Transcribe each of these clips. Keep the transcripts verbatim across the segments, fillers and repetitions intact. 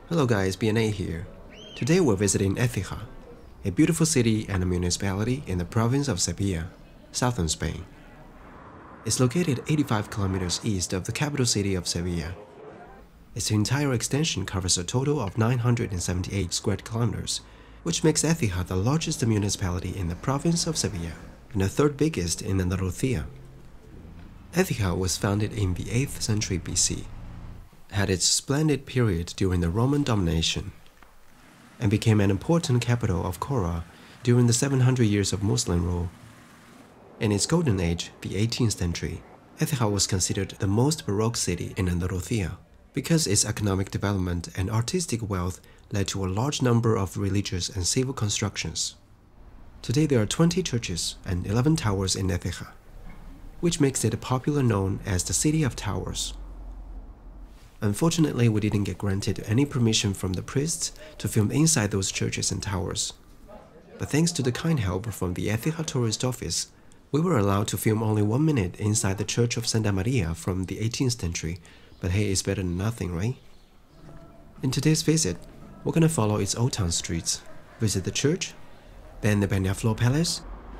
Hello guys, B N A here. Today we're visiting Écija, a beautiful city and a municipality in the province of Sevilla, southern Spain. It's located eighty-five kilometers east of the capital city of Sevilla. Its entire extension covers a total of nine hundred seventy-eight square kilometers, which makes Écija the largest municipality in the province of Sevilla and the third biggest in Andalusia. Écija was founded in the eighth century B C, had its splendid period during the Roman domination, and became an important capital of Cora during the seven hundred years of Muslim rule. In its golden age, the eighteenth century, Écija was considered the most Baroque city in Andalusia because its economic development and artistic wealth led to a large number of religious and civil constructions. Today there are twenty churches and eleven towers in Écija, which makes it popularly known as the City of Towers. Unfortunately, we didn't get granted any permission from the priests to film inside those churches and towers. But thanks to the kind help from the Écija tourist office, we were allowed to film only one minute inside the Church of Santa Maria from the eighteenth century, but hey, it's better than nothing, right? In today's visit, we're gonna follow its old town streets, visit the church, then the Peñaflor Palace,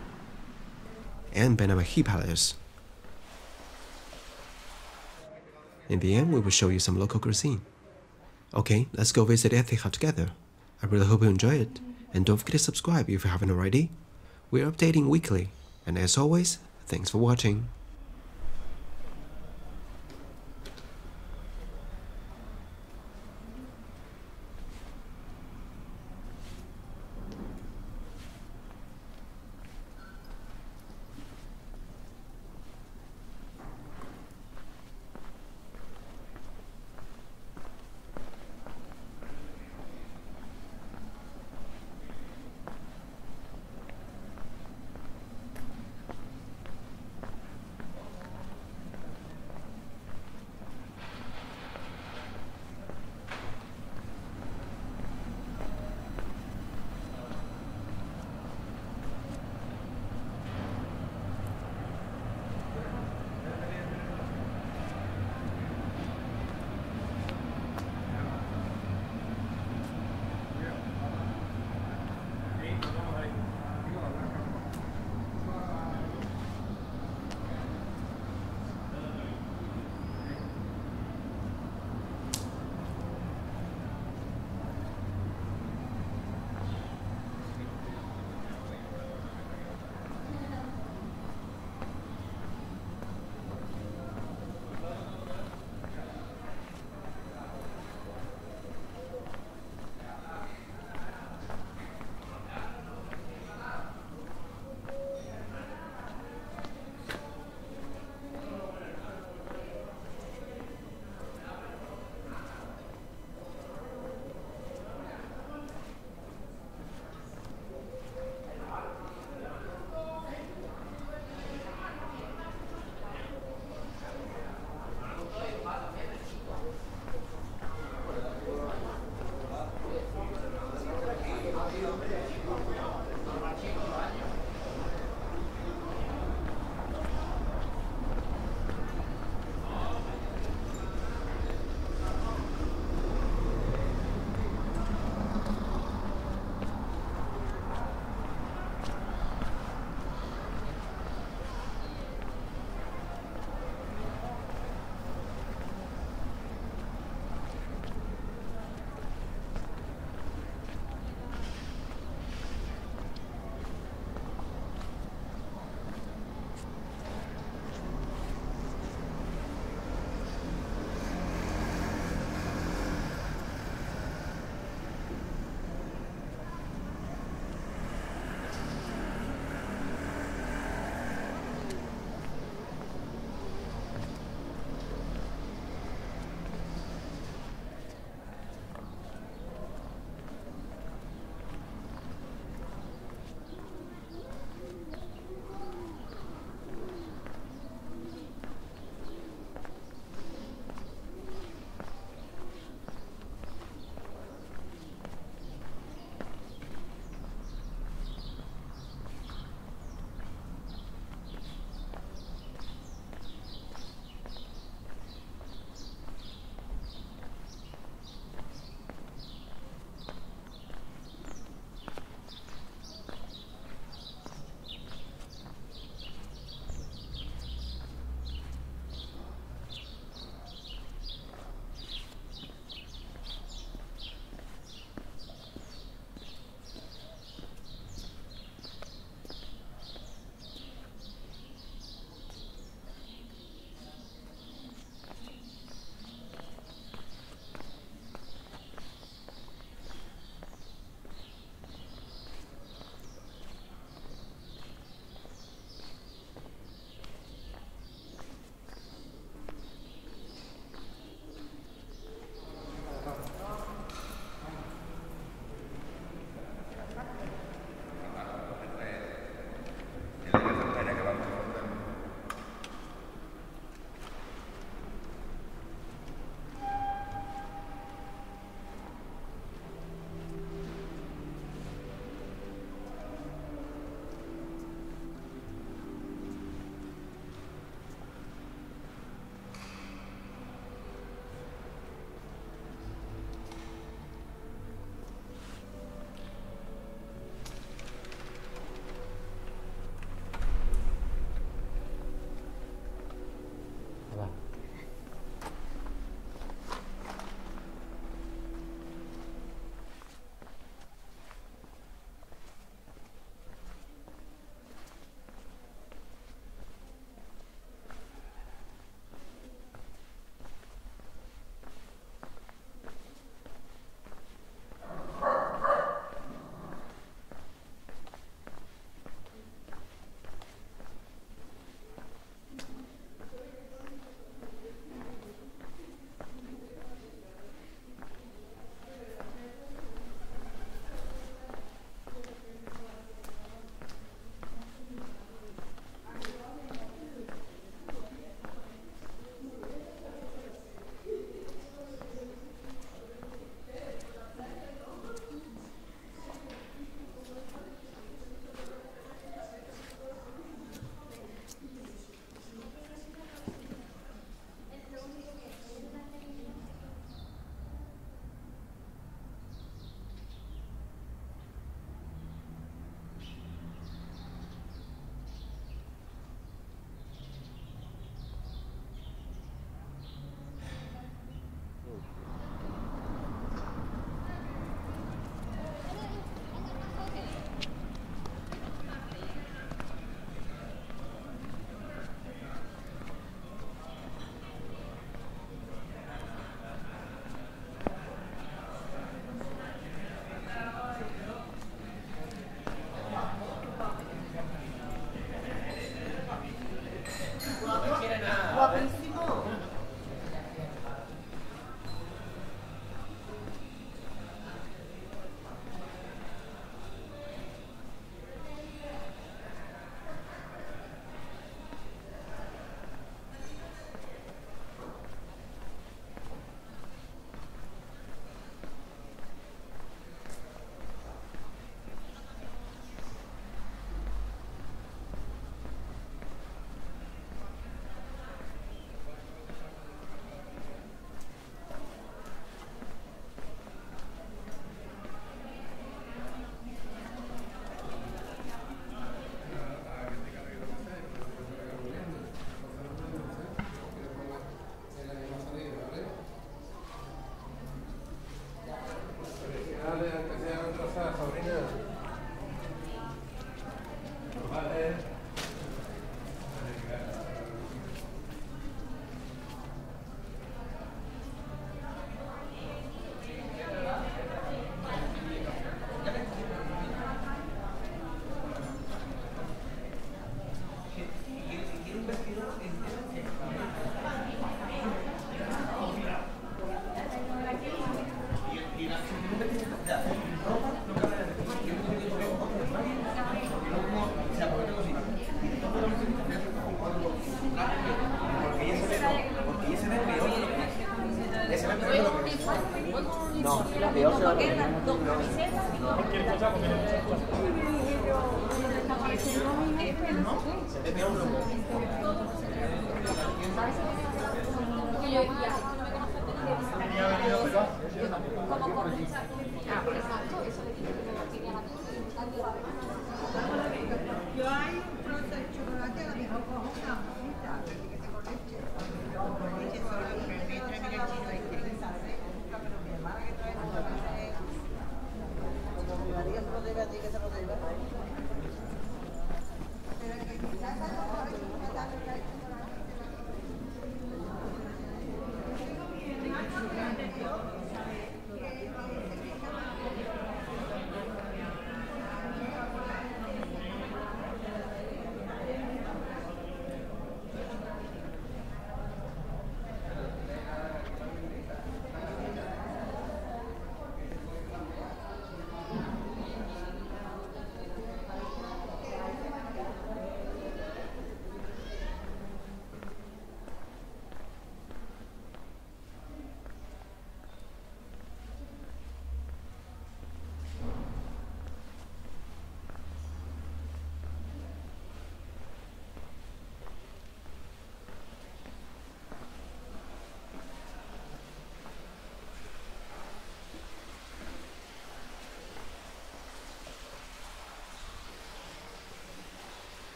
and Benamají Palace. In the end, we will show you some local cuisine. Okay, let's go visit Écija together. I really hope you enjoy it, and don't forget to subscribe if you haven't already. We're updating weekly, and as always, thanks for watching.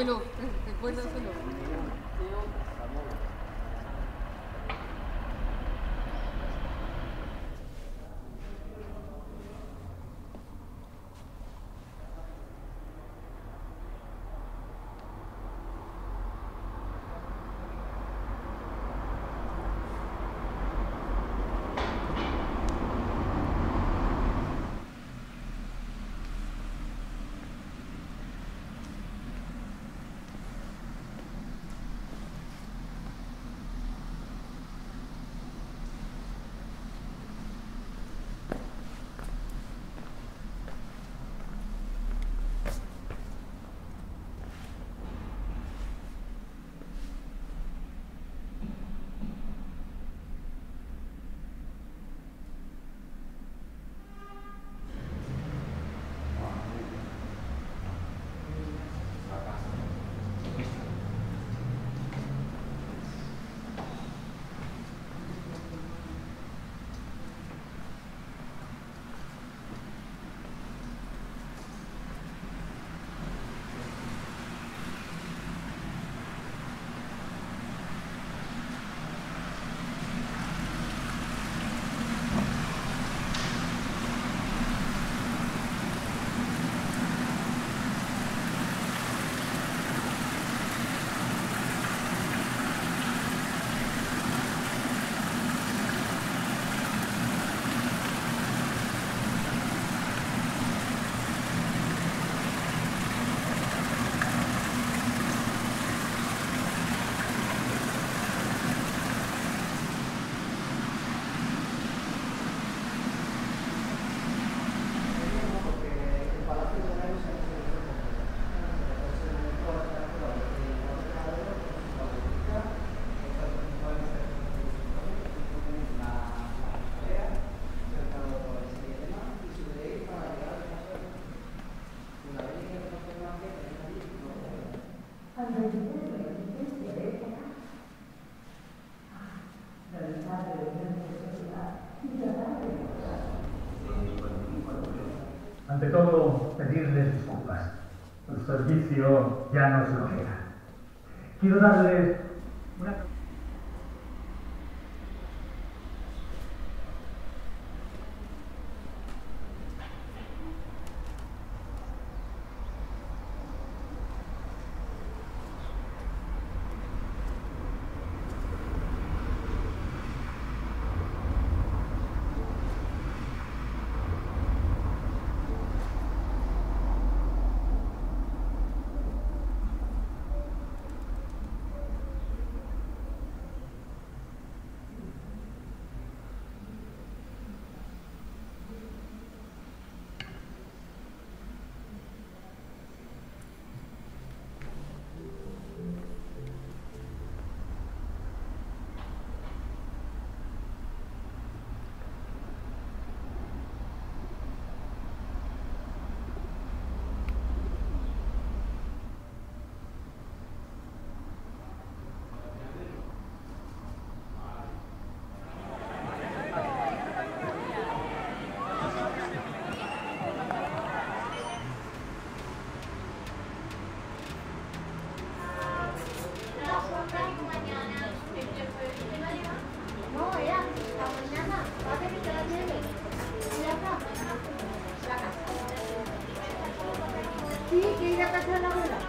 Bueno, recuérdaselo. Ante todo, pedirles disculpas. El servicio ya no es lo que era. Quiero darles una... Sí, que ir a casa de la abuela.